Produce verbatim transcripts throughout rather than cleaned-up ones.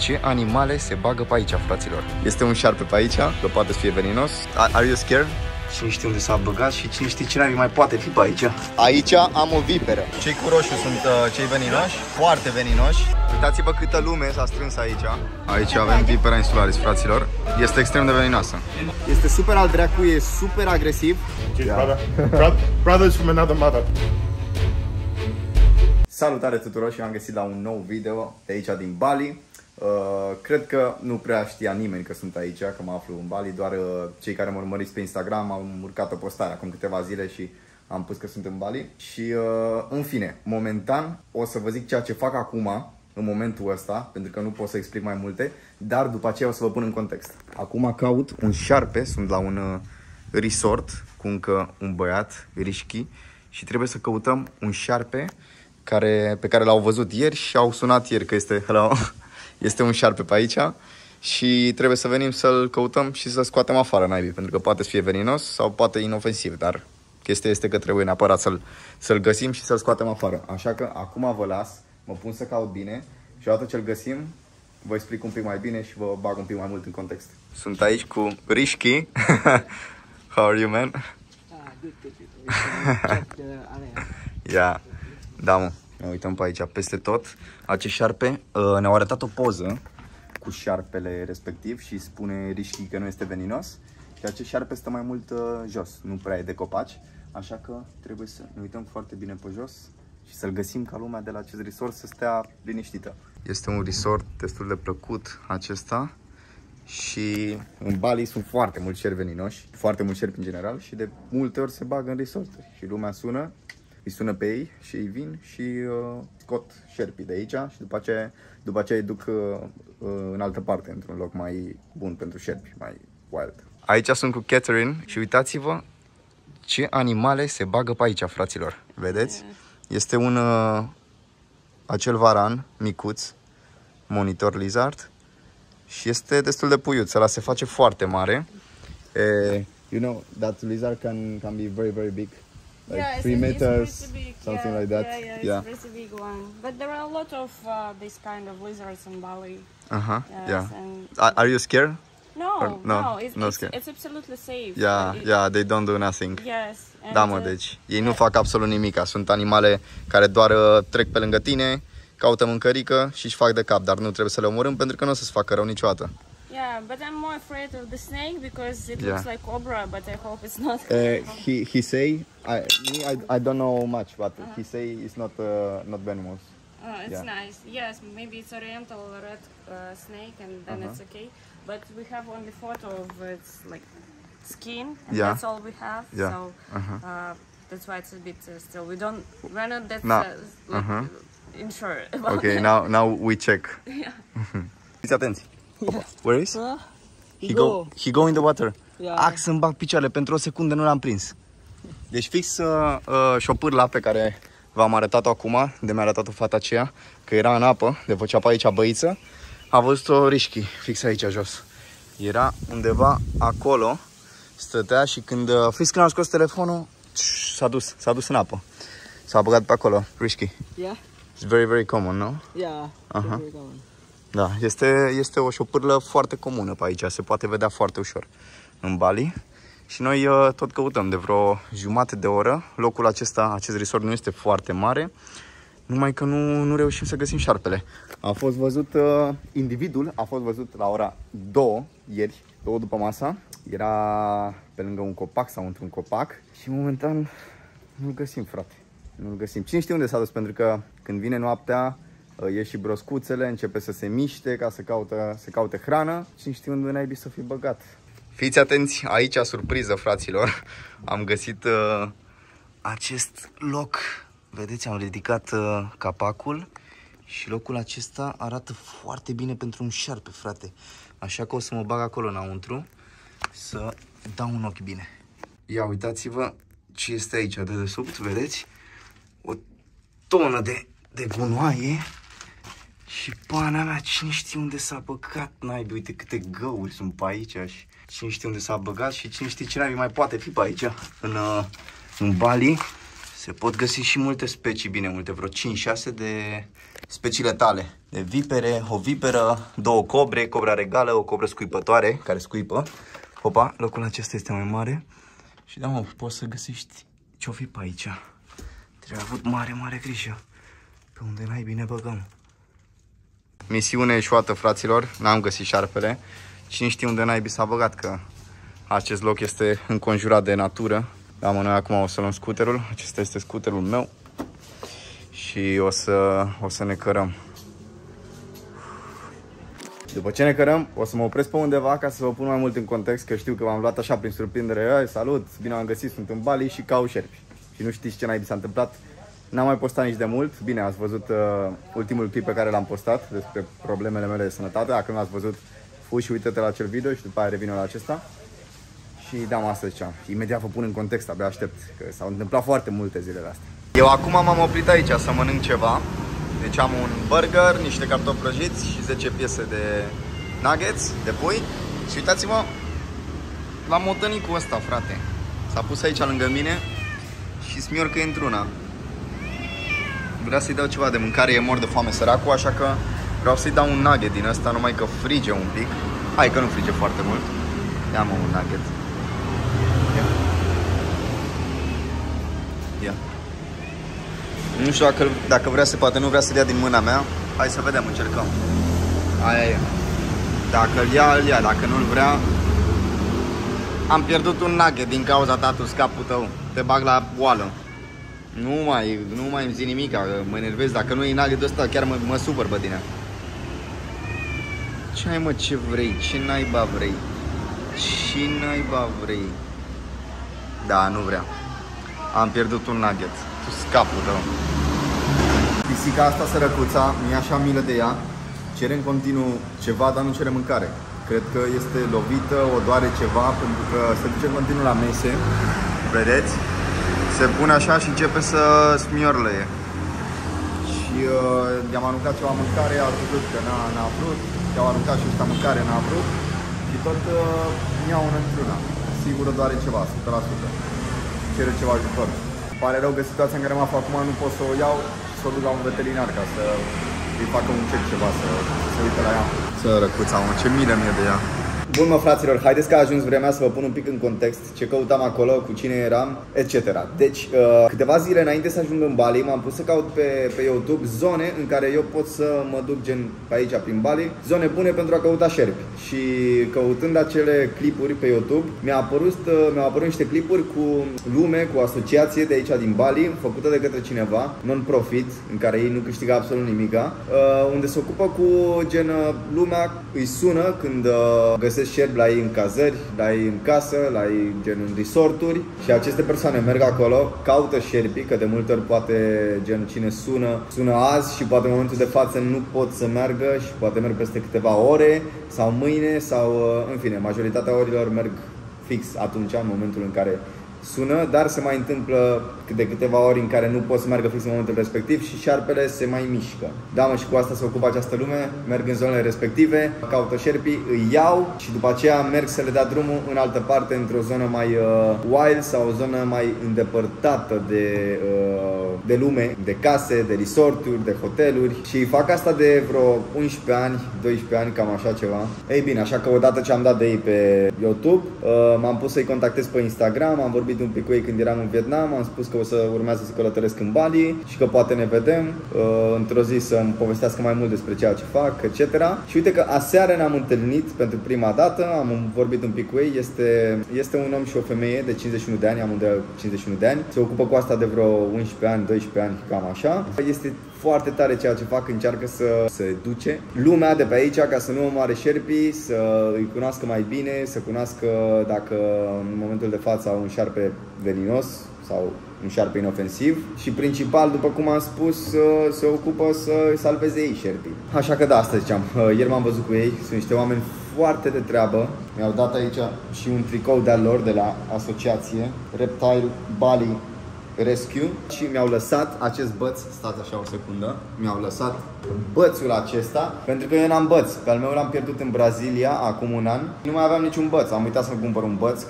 ce animale se bagă pe aici, fraților. Este un șarpe pe aici, că poate să fie veninos. Are you scared? Cine știe unde s-a băgat și cine știe ce mai poate fi pe aici. Aici am o viperă. Cei cu roșu sunt uh, cei veninoși, foarte veninoși. Uitați-vă câtă lume s-a strâns aici. Aici avem vipera insularis, fraților. Este extrem de veninoasă. Este super al dracu, e super agresiv. Yeah. Brothers from another mother. Salutare tuturor și am găsit la un nou video de aici din Bali. Uh, cred că nu prea știa nimeni că sunt aici, că mă aflu în Bali. Doar uh, cei care mă urmăriți pe Instagram au urcat o postare acum câteva zile și am pus că sunt în Bali. Și uh, în fine, momentan o să vă zic ceea ce fac acum, în momentul ăsta, pentru că nu pot să explic mai multe, dar după aceea o să vă pun în context. Acum caut un șarpe, sunt la un uh, resort cu încă un băiat, Rishki, și trebuie să căutăm un șarpe care, pe care l-au văzut ieri și au sunat ieri că este, hello, este un șarpe pe aici și trebuie să venim să-l căutăm și să scoatem afară naibii, pentru că poate să fie veninos sau poate inofensiv, dar chestia este că trebuie neapărat să-l să-l găsim și să-l scoatem afară. Așa că acum vă las, mă pun să caut bine și odată ce-l găsim, vă explic un pic mai bine și vă bag un pic mai mult în context. Sunt aici cu Rishki. How are you, man? Ah, good, good, good. Yeah. Da, mă, ne uităm pe aici peste tot. Acest șarpe, uh, ne-au arătat o poză cu șarpele respectiv și spune Rishki că nu este veninos. Și acest șarpe stă mai mult uh, jos, nu prea e de copaci. Așa că trebuie să ne uităm foarte bine pe jos și să-l găsim ca lumea de la acest resort să stea liniștită. Este un resort destul de plăcut acesta. Și în Bali sunt foarte mulți șerpi veninoși, foarte mulți șerpi în general și de multe ori se bagă în resorturi și lumea sună, îi sună pe ei și ei vin și uh, scot șerpii de aici și după aceea, după aceea îi duc uh, uh, în altă parte, într-un loc mai bun pentru șerpi, mai wild. Aici sunt cu Catherine și uitați-vă ce animale se bagă pe aici, fraților. Vedeți? Este un uh, acel varan micuț, monitor lizard. Și este destul de puiuț, ăla se face foarte mare. Uh, you know, that lizard can, can be very, very big. Like yeah, three it's, meters, it's big. something yeah, like that. Yeah, yeah, yeah. it's a pretty big one. But there are a lot of uh, this kind of lizards in Bali. Uh-huh, yes, yeah. And Are you scared? no, Or, no, no, it's, no it's, scared. it's absolutely safe. Yeah, it, yeah, they don't do nothing. Yes. And, Da, mă, uh, deci ei nu fac absolut nimic. Sunt animale care doar uh, trec pe lângă tine, caută mâncărică și își fac de cap, dar nu trebuie să le omorâm pentru că nu o să-ți facă rău niciodată. Yeah, but I'm more afraid of the snake because it Yeah. looks like cobra, but I hope it's not. Uh, he he say I me I, I don't know much, but uh-huh. he say it's not uh, not venomous. Oh, it's Yeah. nice. Yes, maybe it's oriental red uh, snake, and then Uh-huh. it's okay. But we have only photo of its like skin, and Yeah. that's all we have. Yeah. So Uh-huh. uh, that's why it's a bit uh, still. We don't. We're not that No. uh, like, Uh-huh. unsure about Okay, it. now now we check. Yeah. Fiți atenți. Where is? Huh? He go. Go. He go in the water. Yeah. Ax să-mi bag picioarele, pentru o secundă nu l-am prins. Deci fix uh, uh, șopârla pe care v-am arătat-o acum, de mi-a arătat-o fata aceea, că era în apă, de făcea pe aici băiță, a văzut-o Rishki, fix aici jos. Era undeva acolo, stătea și când, uh, fix când am scos telefonul, s-a dus, s-a dus în apă. S-a băgat pe acolo, Rishki. Yeah. It's very, very common, no? Yeah. Aha. Very common. Da, este, este o șopârlă foarte comună pe aici, se poate vedea foarte ușor în Bali. Și noi uh, tot căutăm de vreo jumătate de oră. Locul acesta, acest resort nu este foarte mare, numai că nu, nu reușim să găsim șarpele. A fost văzut, uh, individul a fost văzut la ora două ieri, două după masa. Era pe lângă un copac sau într-un copac și momentan nu-l găsim, frate. Nu-l găsim. Cine știe unde s-a dus, pentru că când vine noaptea, e și broscuțele, începe să se miște ca să caute, să caute hrană. Cine știe unde naibii să fi băgat. Fiți atenți, aici, surpriză, fraților. Am găsit uh, acest loc. Vedeți, am ridicat uh, capacul și locul acesta arată foarte bine pentru un șarpe, frate. Așa că o să mă bag acolo înăuntru să dau un ochi bine. Ia uitați-vă ce este aici de desubt, vedeți? O tonă de, de gunoaie. Și pana mea, cine știe unde s-a băgat, naibii, uite câte găuri sunt pe aici și cine știe unde s-a băgat și cine știe ce naibii mai poate fi pe aici, în, în Bali. Se pot găsi și multe specii, bine, multe, vreo cinci șase de speciile tale. De vipere, o viperă, două cobre, cobra regală, o cobră scuipătoare, care scuipă. Opa, locul acesta este mai mare. Și da, mă, poți să găsești ce-o fi pe aici. Trebuie avut mare, mare grijă. Pe unde n-ai bine băgăm. Misiune eșuată, fraților, n-am găsit șarpele. Cine știe unde n-ai s-a băgat, că acest loc este înconjurat de natură. Da, mă, noi acum o să luăm scuterul. Acesta este scuterul meu. Și o să, o să ne cărăm. După ce ne cărăm, o să mă opresc pe undeva ca să vă pun mai mult în context, că știu că v-am luat așa prin surprindere. Salut, bine am găsit, sunt în Bali și caut șerpi. Și nu știți ce naibii s-a întâmplat. N-am mai postat nici de mult. Bine, ați văzut uh, ultimul clip pe care l-am postat despre problemele mele de sănătate. Dacă nu l-ați văzut, fui și uită-te la acel video și după aia revin la acesta. Și da, mă, asta ziceam. Imediat vă pun în context, abia aștept, că s-au întâmplat foarte multe zilele astea. Eu acum m-am oprit aici să mănânc ceva. Deci am un burger, niște cartofi prăjiți și zece piese de nuggets, de pui. Și uitați-mă, l-am motănit cu ăsta, frate. S-a pus aici lângă mine și smiorcă într-una. Vreau să-i dau ceva de mâncare, e mor de foame săracul, așa că vreau să-i dau un nugget din ăsta, numai că frige un pic. Hai că nu frige foarte mult. Ia, mă, un nugget. Ia. Ia. Nu știu dacă, dacă vrea să, poate nu vrea să-l ia din mâna mea. Hai să vedem, încercăm. Aia e. Dacă îl ia, îl ia, dacă nu-l vrea. Am pierdut un nugget din cauza ta, tu, scapul tău. Te bag la boală. Nu mai, nu mai îmi zi nimic, mă enervez. Dacă nu e nuggetul ăsta, chiar mă, mă supăr pe tine. Ce ai, mă, ce vrei? Ce naiba vrei? Ce naiba vrei? Da, nu vrea. Am pierdut un nugget. Tu, scapul tău. Pisica asta sărăcuța, mi-e așa milă de ea. Cere în continuu ceva, dar nu cere mâncare. Cred că este lovită, o doare ceva, pentru că se duce în continuu la mese. Vedeți? Se pune așa și începe să smiorle. Și uh, i-am aruncat ceva mâncare, a văzut că n-a vrut. I-au aruncat și ăștia mâncare, n-a vrut. Și tot uh, mi-au una într-una. Sigur doare ceva, o sută la sută. Cere ceva ajutor. Pare rău că situația în care mă aflu acum nu pot să o iau și să o duc la un veterinar ca să îi facă un check ceva, să, să se uite la ea. Sărăcuța, mă, ce milă mie de ea. Bun, mă, fraților, haideți că a ajuns vremea să vă pun un pic în context ce căutam acolo, cu cine eram, et cetera. Deci, uh, câteva zile înainte să ajung în Bali, m-am pus să caut pe, pe YouTube zone în care eu pot să mă duc gen pe aici, prin Bali, zone bune pentru a căuta șerpi. Și căutând acele clipuri pe YouTube, mi-a apărut, uh, mi-au apărut niște clipuri cu lume, cu asociație de aici din Bali, făcută de către cineva, non-profit, în care ei nu câștigă absolut nimica, uh, unde se ocupă cu gen uh, lumea îi sună când uh, găsesc șerpi la ei în cazări, la ei în casă, la ei gen în resorturi și aceste persoane merg acolo, caută șerpii, că de multe ori poate gen cine sună, sună azi și poate în momentul de față nu pot să meargă și poate merg peste câteva ore sau mâine sau în fine, majoritatea orilor merg fix atunci, în momentul în care sună, dar se mai întâmplă de câteva ori în care nu pot să meargă fix în momentul respectiv și șarpele se mai mișcă. Da, mă, și cu asta se ocupă această lume, merg în zonele respective, caută șerpii, îi iau și după aceea merg să le dea drumul în altă parte, într-o zonă mai uh, wild sau o zonă mai îndepărtată de, uh, de lume, de case, de resorturi, de hoteluri și fac asta de vreo unsprezece ani, doisprezece ani, cam așa ceva. Ei bine, așa că odată ce am dat de ei pe YouTube, uh, m-am pus să-i contactez pe Instagram, am vorbit un pic cu ei când eram în Vietnam, am spus că o să urmează să călătoresc în Bali și că poate ne vedem uh, într-o zi să-mi povestească mai mult despre ceea ce fac, et cetera. Și uite că aseară ne-am întâlnit pentru prima dată, am vorbit un pic cu ei, este, este un om și o femeie de cincizeci și unu de ani, amândoi cincizeci și unu de ani, se ocupă cu asta de vreo unsprezece ani, doisprezece ani, cam așa. Este foarte tare ceea ce fac, încearcă să se duce lumea de pe aici ca să nu omoare șerpii, să îi cunoască mai bine, să cunoască dacă în momentul de față au un șarpe veninos sau un șarpe inofensiv și principal, după cum am spus, se ocupă să salveze ei șerpii. Așa că da, asta ziceam. Ieri m-am văzut cu ei, sunt niște oameni foarte de treabă. Mi-au dat aici și un tricou de-al lor de la asociație Reptile Bali Rescue și mi-au lăsat acest băț, stați așa o secundă, mi-au lăsat bățul acesta, pentru că eu n-am băț, pe al meu l-am pierdut în Brazilia acum un an, nu mai aveam niciun băț, am uitat să-mi cumpăr un băț ca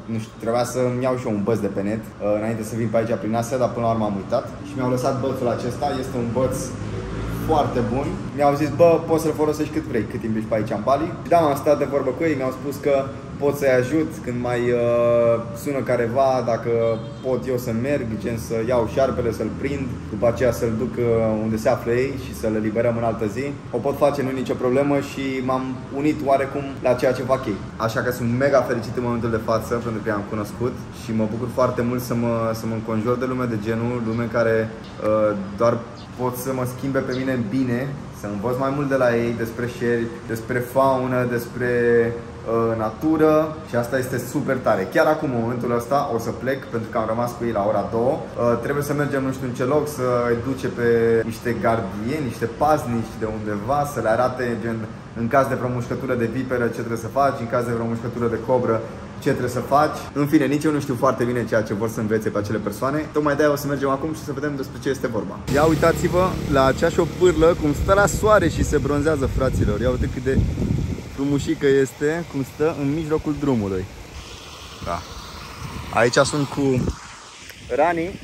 nu știu, trebuia să-mi iau și eu un băț de pe net uh, înainte să vin pe aici prin Asia, dar până la urmă am uitat. Și mi-au lăsat bățul acesta, este un băț foarte bun. Mi-au zis, bă, poți să-l folosești cât vrei, cât timp ești pe aici în Bali. Și da, m-am stat de vorbă cu ei, mi-au spus că pot să-i ajut când mai uh, sună careva, dacă pot eu să merg, gen să iau șarpele, să-l prind, după aceea să-l duc uh, unde se află ei și să-l eliberăm în altă zi. O pot face, nu e nicio problemă și m-am unit oarecum la ceea ce fac ei. Așa că sunt mega fericit în momentul de față pentru că i-am cunoscut și mă bucur foarte mult să mă, să mă înconjur de lume de genul, lume care uh, doar pot să mă schimbe pe mine bine, să învăț mai mult de la ei despre șerpi, despre faună, despre uh, natură și asta este super tare. Chiar acum, în momentul ăsta, o să plec pentru că am rămas cu ei la ora două. Uh, trebuie să mergem nu știu în ce loc, să îi duce pe niște gardieni, niște paznici de undeva, să le arate gen în caz de vreo mușcătură de viperă ce trebuie să faci, în caz de vreo mușcătură de cobră ce trebuie să faci. În fine, nici eu nu știu foarte bine ceea ce vor să învețe pe acele persoane. Tocmai de-aia o să mergem acum și să vedem despre ce este vorba. Ia uitați-vă la acea șopârlă, cum stă la soare și se bronzează, fraților. Ia uite cât de frumușică este, cum stă în mijlocul drumului. Da. Aici sunt cu Rani.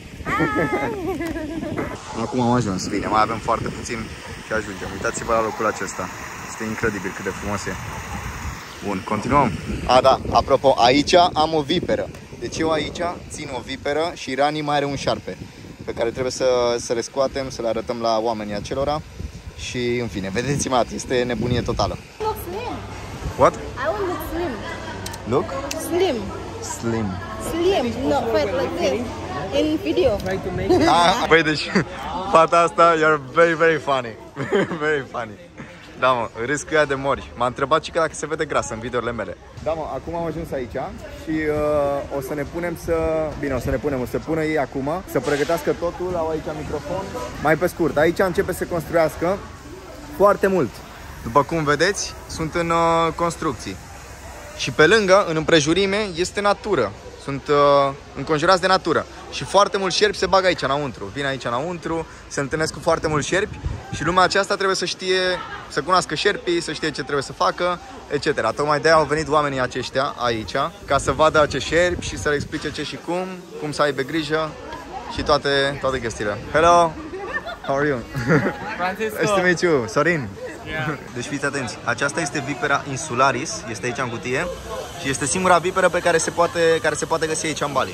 Acum am ajuns, bine, mai avem foarte puțin și ajungem. Uitați-vă la locul acesta. Este incredibil cât de frumos e. Bun, continuăm. A, da, apropo, aici am o viperă. Deci eu aici țin o viperă și Rani mai are un șarpe pe care trebuie să, să le scoatem, să le arătăm la oamenii acelora. Și, în fine, vedeți-mă, este nebunie totală. Look slim. What? I want look slim. Look? Slim. Slim. Slim. No, fat like this. In video. Ah, băi, deci fata asta, you're very, very funny. Very funny. Da, mă, râs cu ea de mori. M-a întrebat și că dacă se vede grasă în videourile mele. Da, mă, acum am ajuns aici și uh, o să ne punem să... Bine, o să ne punem, o să pună ei acum să pregătească totul, au aici microfon. Mai pe scurt, aici începe să se construiască foarte mult. După cum vedeți, sunt în uh, construcții. Și pe lângă, în împrejurime, este natură. Sunt uh, înconjurați de natură. Și foarte mulți șerpi se bagă aici înăuntru. Vin aici înăuntru, se întâlnesc cu foarte mulți șerpi. Și lumea aceasta trebuie să știe, să cunoască șerpii, să știe ce trebuie să facă, et cetera. Tocmai de-aia au venit oamenii aceștia aici, ca să vadă acești șerpi și să le explice ce și cum, cum să aibă grijă și toate, toate chestiile. Hello! How are you? Francisco. Nice to meet you. Sorin. Yeah. Deci fiți atenți, aceasta este vipera insularis, este aici în cutie și este singura viperă pe care se poate, care se poate găsi aici în Bali.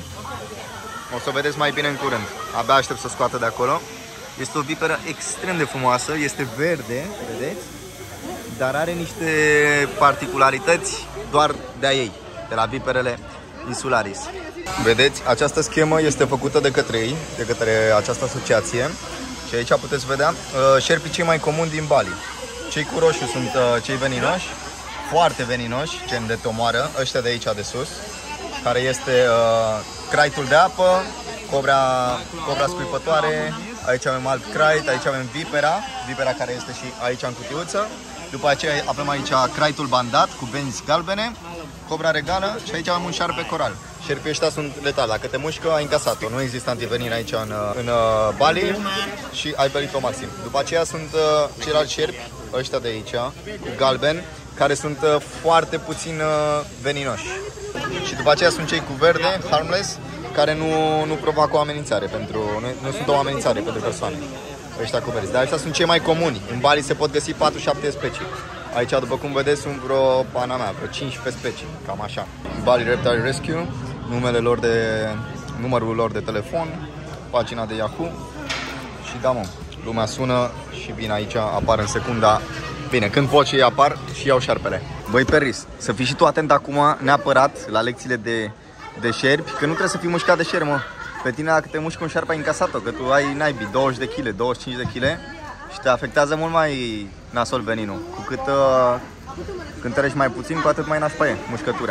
O să o vedeți mai bine în curând. Abia aștept să o scoată de acolo. Este o viperă extrem de frumoasă, este verde, vedeți? Dar are niște particularități doar de-a ei, de la viperele insularis. Vedeți, această schemă este făcută de către ei, de către această asociație. Și aici puteți vedea uh, șerpii cei mai comuni din Bali. Cei cu roșu sunt uh, cei veninoși, foarte veninoși, gen de te omoară, ăștia de aici de sus, care este uh, craitul de apă, cobra, cobra scuipătoare, aici avem alt crait, aici avem vipera, vipera care este și aici în cutiuță. După aceea avem aici craitul bandat cu benzi galbene, cobra regală și aici avem un șarpe coral. Șerpii ăștia sunt letali, dacă te mușcă ai încasat-o, nu există antivenin aici în, în Bali și ai perit-o maxim. După aceea sunt uh, ceilalți șerpi, ăștia de aici, cu galben, care sunt uh, foarte puțin uh, veninoși. Și după aceea sunt cei cu verde, harmless, care nu, nu provoacă o amenințare, pentru, nu, nu sunt o amenințare pentru persoane. Ăștia cu verzi. Dar ăștia sunt cei mai comuni. În Bali se pot găsi patru șapte specii. Aici, după cum vedeți, sunt vreo, pana mea, vreo cincisprezece specii, cam așa. Bali Reptile Rescue, numele lor de, numărul lor de telefon, pagina de Yahoo. Și da, mă, lumea sună și vin aici, apar în secunda. Bine, când vocii apar și iau șarpele. Băi, Perris, să fii și tu atent acum, neapărat, la lecțiile de, de șerpi, că nu trebuie să fii mușcat de șerpi, mă. Pe tine, dacă te mușcă un șarpe, ai încasat-o, că tu ai naibii, douăzeci de kilograme, douăzeci și cinci de kilograme și te afectează mult mai nasol veninul. Cu cât uh, cântărești mai puțin, cu atât mai nașpa e mușcătura.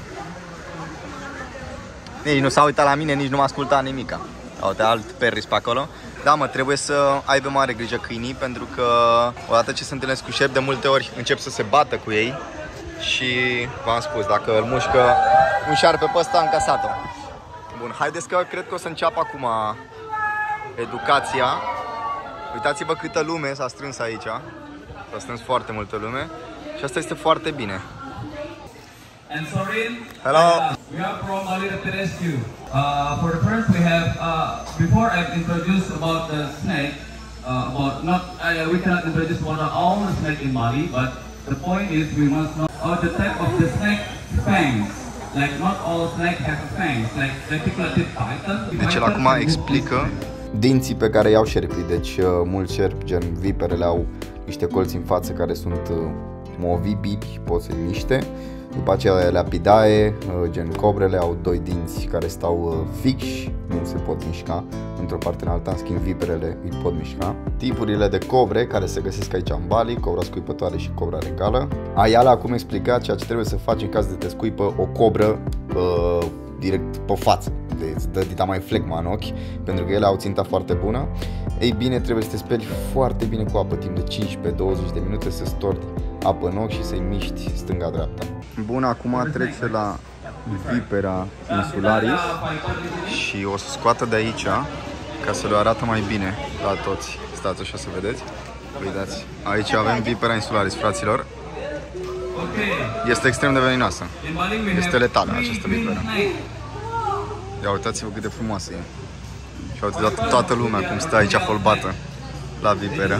Nici nu s-a uitat la mine, nici nu m-a ascultat nimica. Uite, alt Perris pe acolo. Da, mă, trebuie să aibă mare grijă câinii, pentru că odată ce se întâlnesc cu șerpi, de multe ori încep să se bată cu ei. Și v-am spus, dacă îl mușcă un șarpe pe ăsta, încasat-o. Bun, haideți că cred că o să înceapă acum educația. Uitați-vă câtă lume s-a strâns aici. S-a strâns foarte multă lume și asta este foarte bine. And Sorin. Hello. Uh, we are from Bali Rapid Rescue. Uh, for the first, we have, uh, before I introduce about the snake, uh, about not, uh, we cannot introduce about all the snake in Bali, but the point is we must know all the type of the snake fangs. Like not all snakes have fangs, like reticulated python. Deci el acum explică dinții pe care i-au șerpii. Deci mulți șerpi, gen viperele, au niște colți în față care sunt movibili, pot să-i miște. După aceea Lepidae, gen cobrele, au doi dinți care stau fixi, nu se pot mișca într-o parte în alta, în schimb viperele îi pot mișca. Tipurile de cobre care se găsesc aici în Bali, cobra scuipătoare și cobra regală. Ayala acum explica ceea ce trebuie să faci în caz de te scuipă o cobră uh, direct pe față, îți dă dita mai flegma în ochi, pentru că ele au ținta foarte bună. Ei bine, trebuie să te speli foarte bine cu apă timp de cincisprezece douăzeci de minute, să storti apă în ochi și să-i miști stânga-dreapta. Bun, acum trece la Vipera insularis și o să scoată de aici ca să le arată mai bine la toți. Stați așa să vedeți. Uitați, aici avem Vipera insularis, fraților. Este extrem de veninoasă. Este letală această viperă. Ia uitați-vă cât de frumoasă e. Și uitați toată lumea cum stă aici holbată la viperă.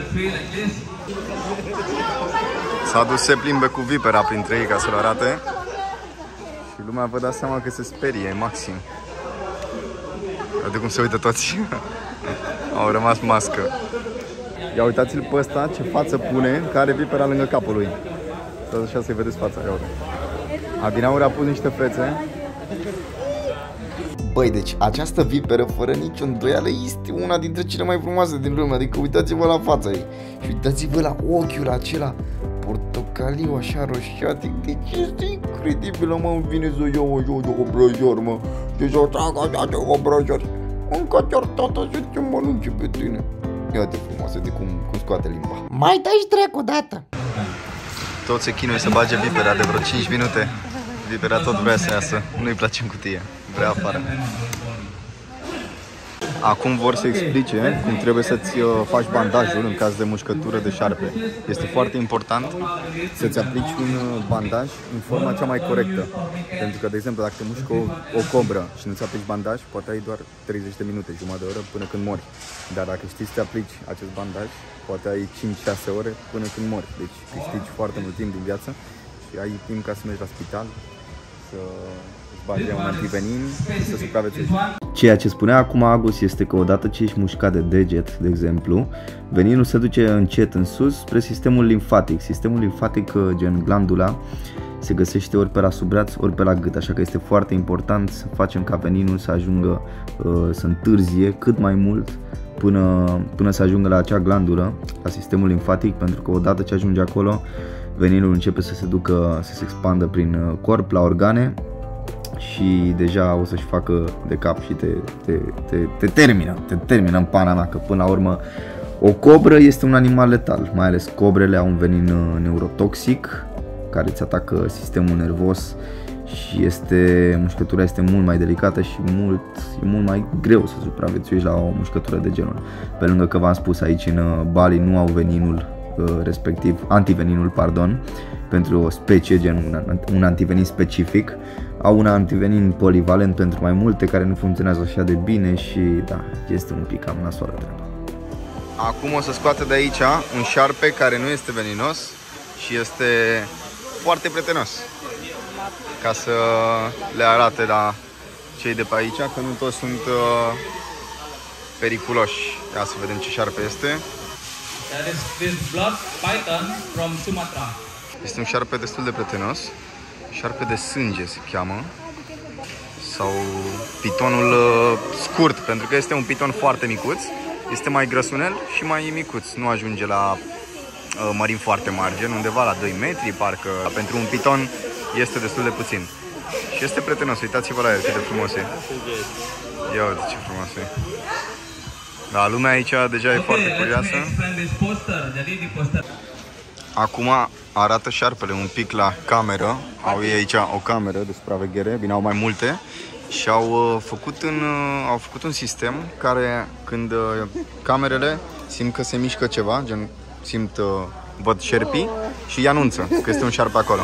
S-a dus să plimbe cu vipera printre ei ca să-l arate. Și lumea vă dați seama că se sperie maxim. Uite cum se uită toți. Au rămas mască. Ia uitați-l pe ăsta ce față pune, care are vipera lângă capul lui. Stați așa să-i vedeți fața. Ia uite. Adinauri a pus niște fețe. Băi, deci această viperă, fără nicio îndoială, este una dintre cele mai frumoase din lume. Adică uitați-vă la fața ei și uitați-vă la ochiul acela portocaliu, așa roșiatic. Deci este incredibil, mă, îmi vine să iau o joc de obrăjor, mă. Deci o trag așa de obrăjor. Încă ți-or tata să te mănânce pe tine. Ia-te frumoasă de cum, cum scoate limba. Mai dai-și dracu dată. Toți se chinuie să bage vipera de vreo cinci minute. Vipera tot vrea să iasă, nu-i place în cutie, vrea afară. Acum vor să explice cum trebuie să-ți faci bandajul în caz de mușcătură de șarpe. Este foarte important să-ți aplici un bandaj în forma cea mai corectă. Pentru că, de exemplu, dacă te mușcă o, o cobră și nu-ți aplici bandaj, poate ai doar treizeci de minute, jumătate de oră, până când mori. Dar dacă știi să te aplici acest bandaj, poate ai cinci șase ore până când mori. Deci câștigi foarte mult timp din viață și ai timp ca să mergi la spital, să îți bagi un antivenin și să supraviețuiești. Ceea ce spunea acum Agus este că odată ce ești mușcat de deget, de exemplu, veninul se duce încet în sus spre sistemul limfatic. Sistemul limfatic, gen glandula, se găsește ori pe la sub braț, ori pe la gât, așa că este foarte important să facem ca veninul să ajungă, să întârzie cât mai mult până, până să ajungă la acea glandulă, la sistemul limfatic, pentru că odată ce ajunge acolo, veninul începe să se ducă, să se expandă prin corp, la organe și deja o să-și facă de cap și te, te, te, te termină, te termină în pana mea, că până la urmă o cobră este un animal letal, mai ales cobrele au un venin neurotoxic care îți atacă sistemul nervos și este, mușcătura este mult mai delicată și mult, e mult mai greu să supraviețuiești la o mușcătură de genul. Pe lângă că v-am spus, aici în Bali nu au veninul respectiv, antiveninul, pardon, pentru o specie, gen un, un antivenin specific. Au un antivenin polivalent pentru mai multe care nu funcționează așa de bine și da, este un pic cam nasoală treaba. Acum o să scoată de aici un șarpe care nu este veninos și este foarte prietenos, ca să le arate la cei de pe aici că nu toți sunt uh, periculoși. Ia să vedem ce șarpe este. That is this blood python from Sumatra. Este un șarpe destul de prietenos, șarpe de sânge se cheamă, sau pitonul uh, scurt, pentru că este un piton foarte micuț, este mai grăsunel și mai micuț, nu ajunge la uh, mărimi foarte mari, gen undeva la doi metri, parcă pentru un piton este destul de puțin. Și este prietenos, uitați-vă la el cât de frumos e. Ia uite ce frumos e. Da, lumea aici deja e foarte curioasă. Acum arată șarpele un pic la cameră. Au ei aici o cameră de supraveghere, bine, au mai multe. Și au făcut, în, au făcut un sistem care, când camerele simt că se mișcă ceva, gen simt, văd șerpii, și îi anunță că este un șarpe acolo.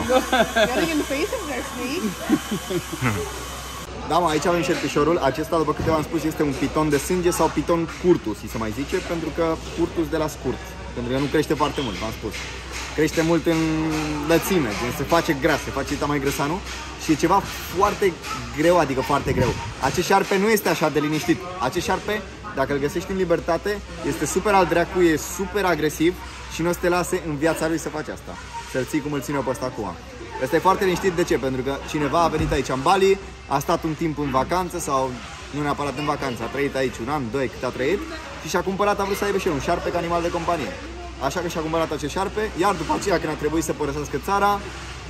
Da, mă, aici avem șerpișorul. Acesta, după câte v-am spus, este un piton de sânge sau piton curtus, se mai zice, pentru că curtus de la scurt. Pentru că nu crește foarte mult, v-am spus. Crește mult în lățime, se face gras, se face mai grăsanul și e ceva foarte greu, adică foarte greu. Acest șarpe nu este așa de liniștit. Acest șarpe, dacă îl găsești în libertate, este super al dracu, e super agresiv și nu o să te lase în viața lui să faci asta. Să-l ții cum îl ține pe ăsta acum. Ăsta e foarte liniștit, de ce? Pentru că cineva a venit aici în Bali, a stat un timp în vacanță sau nu neapărat în vacanță, a trăit aici un an, doi, cât a trăit și și-a cumpărat, a vrut să aibă și el un șarpe ca animal de companie. Așa că și-a cumpărat acest șarpe, iar după aceea când a trebuit să părăsească țara,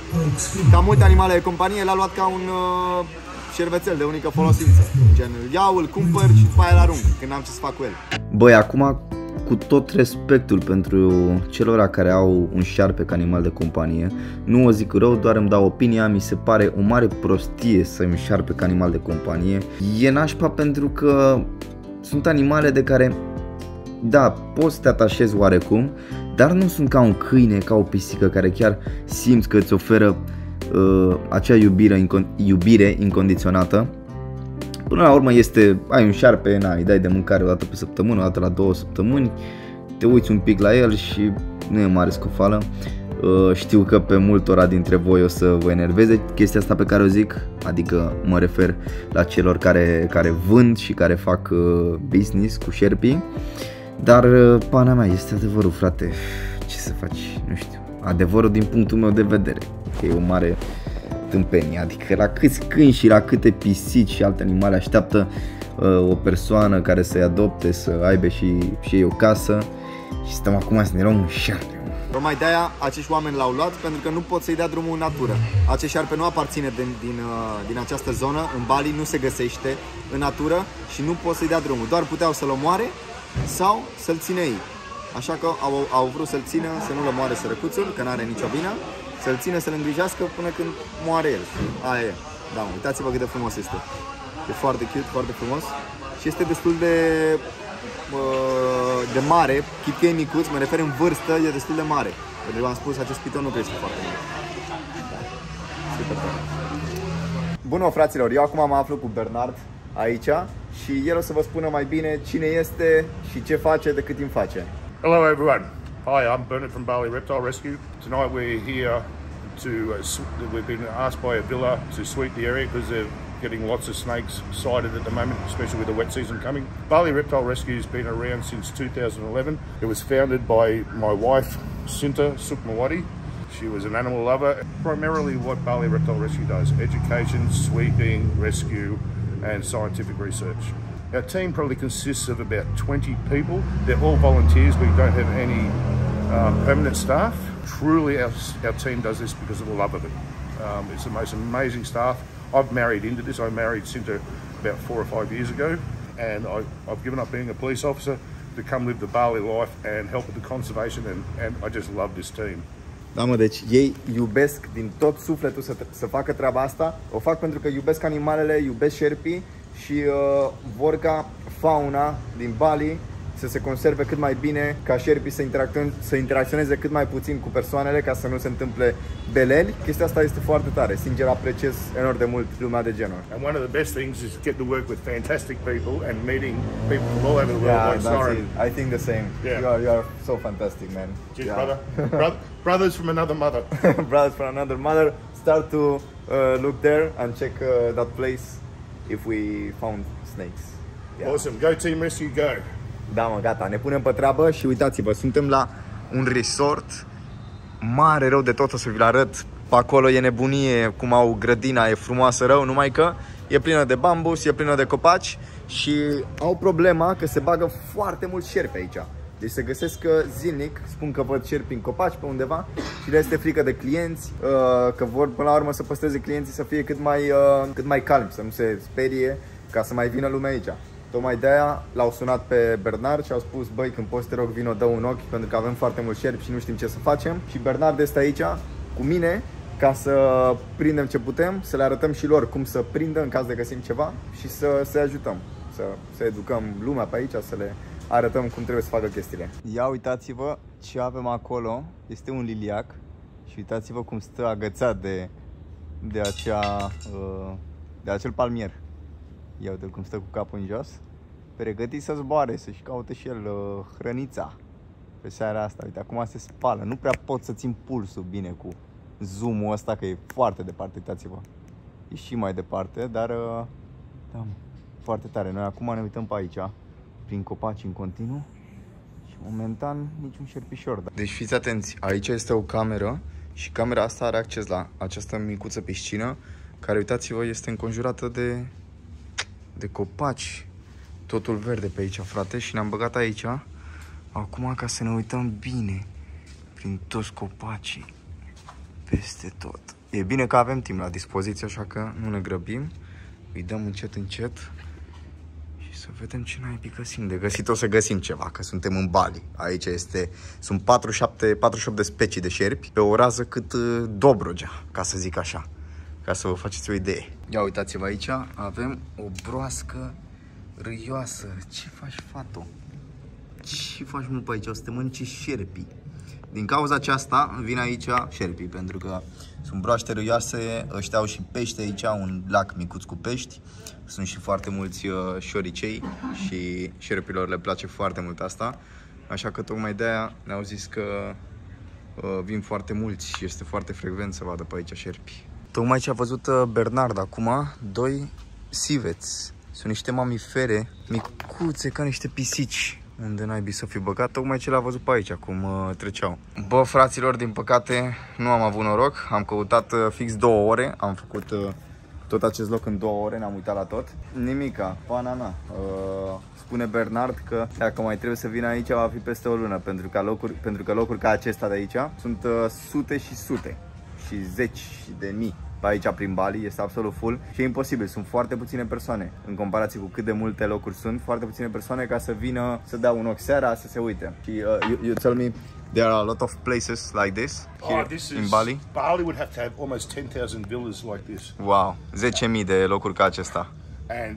ca multe animale de companie, l-a luat ca un uh, șervețel de unică folosință. Gen, îl iau, îl cumpăr și după aia îl arunc, când am ce să fac cu el. Băi, acum, cu tot respectul pentru celor care au un șarpe ca animal de companie, nu o zic rău, doar îmi dau opinia, mi se pare o mare prostie să ai un șarpe ca animal de companie. E nașpa pentru că sunt animale de care, da, poți să te atașezi oarecum, dar nu sunt ca un câine, ca o pisică care chiar simți că îți oferă uh, acea iubire, iubire incondiționată. Până la urmă este, ai un șarpe, na, îi dai de mâncare o dată pe săptămână, o dată la două săptămâni, te uiți un pic la el și nu e mare scofală. Uh, știu că pe multora dintre voi o să vă enerveze chestia asta pe care o zic, adică mă refer la celor care, care vând și care fac uh, business cu șerpii. Dar, pana mea, este adevărul, frate. Ce să faci? Nu știu. Adevărul din punctul meu de vedere. Că e o mare tâmpenie. Adică la câți câini și la câte pisici și alte animale așteaptă uh, o persoană care să-i adopte, să aibă și, și ei o casă. Și stăm acum să ne luăm un șarpe. Tocmai de-aia acești oameni l-au luat, pentru că nu pot să-i dea drumul în natură. Acest șarpe nu aparține din, din, din această zonă. În Bali nu se găsește în natură și nu pot să-i dea drumul. Doar puteau să-l omoare sau să-l ține ei. Așa că au, au vrut să-l țină, să nu-l omoare sărăcuțul, că n-are nicio vină, să-l țină, să-l îngrijească până când moare el. Aia e. Da, mă, uitați-vă cât de frumos este. E foarte cute, foarte frumos și este destul de uh, de mare, chit că e micuț, mă refer în vârstă, e destul de mare. Pentru că v-am spus, acest piton nu crește foarte mult. Da. Super tare. Bună, fraților, eu acum mă aflu cu Bernard aici și el o să vă spună mai bine cine este și ce face decât îmi face. Hello everyone. Hi, I'm Bernard from Bali Reptile Rescue. Tonight we're here to, uh, we've been asked by a villa to sweep the area because they're getting lots of snakes sighted at the moment, especially with the wet season coming. Bali Reptile Rescue has been around since two thousand eleven. It was founded by my wife, Sinta Sukmawati. She was an animal lover. Primarily what Bali Reptile Rescue does, education, sweeping, rescue, and scientific research. Our team probably consists of about twenty people. They're all volunteers. We don't have any um, permanent staff. Truly, our, our team does this because of the love of it. Um, it's the most amazing staff. I've married into this. I married Sinta about four or five years ago, and I, I've given up being a police officer to come live the Bali life and help with the conservation, and, and I just love this team. Da, mă, deci ei iubesc din tot sufletul să, să facă treaba asta. O fac pentru că iubesc animalele, iubesc șerpii și uh, vor ca fauna din Bali să se conserve cât mai bine, ca șerpii să, să interacționeze cât mai puțin cu persoanele, ca să nu se întâmple beleli. Chestia asta este foarte tare. Sincer, apreciez enorm de mult lumea de genul. And one of the best things is get to work with fantastic people and meeting people from all over the world. Yeah, like that's Soren. it. I think the same. Yeah. You are, you are so fantastic, man. Cheers, yeah. brother. Bro brothers from another mother. Brothers from another mother. Start to uh, look there and check uh, that place if we found snakes. Yeah. Awesome. Go Team Rescue, go. Da, mă, gata, ne punem pe treabă și uitați-vă, suntem la un resort mare rău de tot, o să vi-l arăt. Pe acolo e nebunie, cum au grădina, e frumoasă rău, numai că e plină de bambus, e plină de copaci și au problema că se bagă foarte mult șerpi aici. Deci se găsesc zilnic, spun că văd șerpi în copaci pe undeva și le este frică de clienți, că vor până la urmă să păstreze clienții să fie cât mai, cât mai calmi, să nu se sperie, ca să mai vină lumea aici. Tocmai de-aia l-au sunat pe Bernard și au spus: băi, când poți, te rog, vino, dă un ochi, pentru că avem foarte mulți șerpi și nu știm ce să facem. Și Bernard este aici cu mine ca să prindem ce putem, să le arătăm și lor cum să prindă în caz de găsim ceva și să se ajutăm, să, să educăm lumea pe aici, să le arătăm cum trebuie să facă chestiile. Ia uitați-vă ce avem acolo, este un liliac Și uitați-vă cum stă agățat de, de, acea, de acel palmier. Ia uite cum stă cu capul în jos, pregătit să zboare, să-și caute și el hrănița pe seara asta. Uite, acum se spală. Nu prea pot să țin pulsul bine cu zoom-ul ăsta, că e foarte departe, uitați-vă. E și mai departe, dar da, foarte tare. Noi acum ne uităm pe aici, prin copaci în continuu și momentan niciun șerpișor. Da. Deci fiți atenți, aici este o cameră și camera asta are acces la această micuță piscină, care, uitați-vă, este înconjurată de, de copaci. Totul verde pe aici, frate, și ne-am băgat aici acum ca să ne uităm bine prin toți copacii, peste tot. E bine că avem timp la dispoziție, așa că nu ne grăbim, îi dăm încet, încet și să vedem ce naibii găsim. De găsit o să găsim ceva, că suntem în Bali. Aici este, sunt patruzeci și șapte, patruzeci și opt de specii de șerpi pe o rază cât Dobrogea, ca să zic așa, ca să vă faceți o idee. Ia uitați-vă aici, avem o broască râioasă. Ce faci, fato? Ce faci, mă, pe aici? O să te mănânci șerpii. Din cauza aceasta vin aici șerpii, pentru că sunt broaște râioase, ăștia au și pește aici, un lac micuț cu pești. Sunt și foarte mulți șoricei și șerpilor le place foarte mult asta. Așa că tocmai de-aia ne-au zis că uh, vin foarte mulți și este foarte frecvent să vadă pe aici șerpi. Tocmai ce a văzut Bernard acum, doi siveți. Sunt niște mamifere micuțe ca niște pisici. Unde naibii să fi băgat, tocmai ce l-a văzut pe aici, cum uh, treceau. Bă, fraților, din păcate nu am avut noroc. Am căutat uh, fix două ore. Am făcut uh, tot acest loc în două ore, ne-am uitat la tot. Nimica, banana. Uh, spune Bernard că dacă mai trebuie să vină aici va fi peste o lună, pentru că locuri, pentru că locuri ca acesta de aici sunt uh, sute și sute și zeci de mii. Pe aici prin Bali este absolut full și e imposibil, sunt foarte puține persoane în comparație cu cât de multe locuri sunt, foarte puține persoane ca să vină să dea un ochi seara, să se uite. Și uh, you, you tell me there are a lot of places like this here oh, this in is, Bali. Bali would have to have almost ten thousand villas like this. Wow, zece mii de locuri ca acesta. And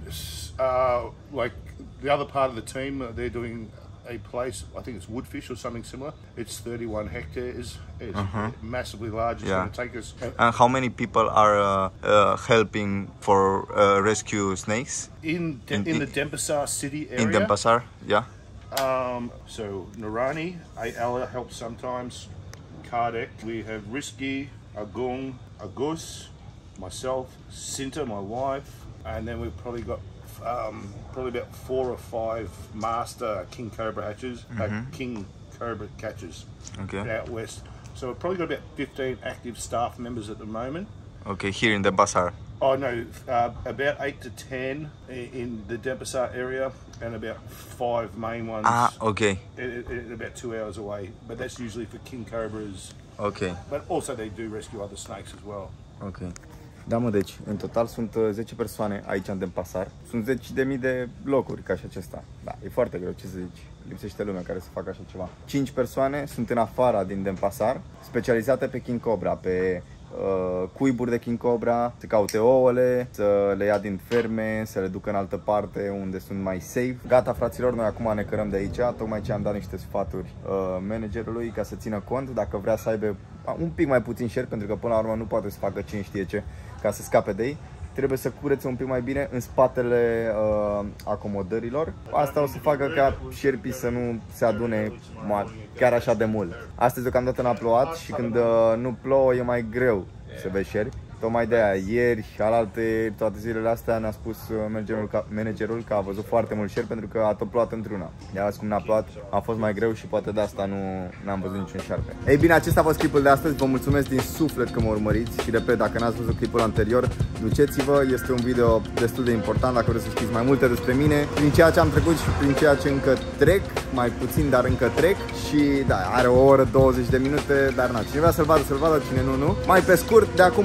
uh, like the other part of the team, they're doing a place, I think it's Woodfish or something similar. It's thirty-one hectares. It's uh-huh. massively large. It's yeah. going to take us. And how many people are uh, uh, helping for uh, rescue snakes? In De in, in the Denpasar city area. In Denpasar, yeah. Um, so Narani, Ayala helps sometimes. Kardec. We have Risky, Agung, Agus, myself, Sinta, my wife, and then we've probably got Um, probably about four or five master king cobra hatches, mm-hmm. uh, king cobra catchers okay. out west. So we've probably got about fifteen active staff members at the moment. Okay, here in Denpasar. Oh no, uh, about eight to ten in the Denpasar area, and about five main ones. Ah, okay. In, in about two hours away, but that's usually for king cobras. Okay. But also they do rescue other snakes as well. Okay. Da, mă, deci, în total sunt zece persoane aici în Denpasar. Sunt zeci de mii de locuri ca și acesta. Da, e foarte greu, ce să zici. Lipsește lumea care să facă așa ceva. cinci persoane sunt în afara din Denpasar, specializate pe King Cobra, pe uh, cuiburi de King Cobra, să caute ouăle, să le ia din ferme, să le ducă în altă parte unde sunt mai safe. Gata, fraților, noi acum ne cărăm de aici. Tocmai ce am dat niște sfaturi uh, managerului ca să țină cont dacă vrea să aibă un pic mai puțin șerpi, pentru că până la urmă nu poate să facă cine știe ce ca să scape de ei. Trebuie să curețe un pic mai bine în spatele uh, acomodărilor. Asta o să facă ca șerpii să nu se adune chiar așa de mult. Astăzi deocamdată n-a plouat și când uh, nu plouă e mai greu să vezi șerpi. Tocmai de aia, ieri, alaltă, toate zilele astea ne-a spus managerul că, managerul că a văzut foarte mult șerpi pentru că a tot plouat într-una. De azi cum n-a plouat, a fost mai greu și poate de asta nu n-am văzut niciun șarpe. Ei bine, acesta a fost clipul de astăzi. Vă mulțumesc din suflet că mă urmăriți și repet, dacă n-ați văzut clipul anterior, duceți-vă, este un video destul de important dacă vreți să știți mai multe despre mine, prin ceea ce am trecut și prin ceea ce încă trec, mai puțin, dar încă trec. Și da, are o oră douăzeci de minute, dar na, cine vrea să-l vadă, să-l vadă, cine nu, nu. Mai pe scurt, de acum încolo vreau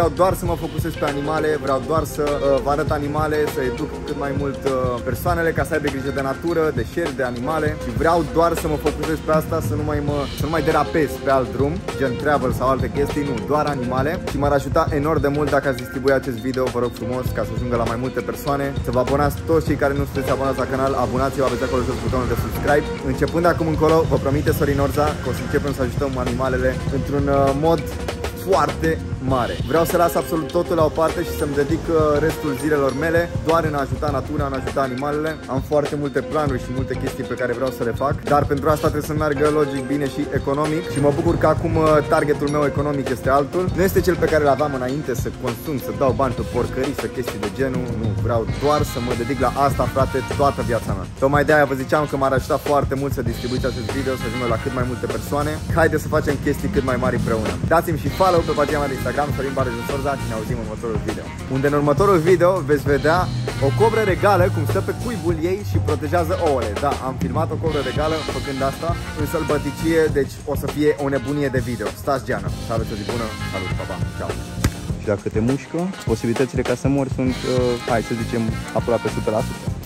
vreau doar să mă focusez pe animale, vreau doar să uh, vă arăt animale, să educ cât mai mult uh, persoanele ca să aibă grijă de natură, de șeri, de animale și vreau doar să mă focusez pe asta, să nu mai mă să nu mai derapez pe alt drum, gen travel sau alte chestii, nu, doar animale. Și m-ar ajuta enorm de mult dacă ați distribui acest video, vă rog frumos, ca să ajungă la mai multe persoane. Să vă abonați toți cei care nu sunteți abonați la canal, abonați-vă, aveți acolo jos butonul de subscribe. Începând de acum încolo, vă promite Sorin Orza că o să începem să ajutăm animalele într-un uh, mod foarte mare. Vreau să las absolut totul la o parte și să-mi dedic restul zilelor mele doar în a ajuta natura, în a ajuta animalele. Am foarte multe planuri și multe chestii pe care vreau să le fac, dar pentru asta trebuie să meargă logic, bine și economic și mă bucur că acum targetul meu economic este altul. Nu este cel pe care îl aveam înainte, să consum, să dau bani pe porcării, să chestii de genul. Nu, vreau doar să mă dedic la asta, frate, toată viața mea. Tocmai de aia vă ziceam că m-ar ajuta foarte mult să distribuiți acest video, să ajungă la cât mai multe persoane. Haideți să facem chestii cât mai mari împreună. Dați-mi și follow pe pagina mea de Instagram, Sorin Orza, și ne auzim în următorul video. Unde în următorul video veți vedea o cobră regală cum stă pe cuibul ei și protejează ouăle. Da, am filmat o cobră regală făcând asta în sălbăticie, deci o să fie o nebunie de video. Stați geană, să aveți o zi bună, salut, pa, pa, ceau. Și dacă te mușcă, posibilitățile ca să mori sunt, uh, hai să zicem, aproape o sută la sută.